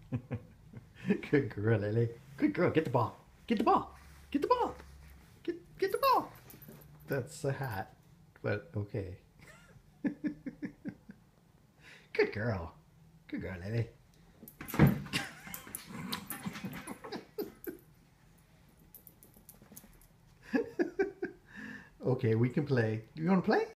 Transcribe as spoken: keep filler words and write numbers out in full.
Good girl, Lily. Good girl. Get the ball. Get the ball. Get the ball. Get get the ball. That's a hat, but okay. Good girl. Good girl, Lily. Okay, we can play. You want to play?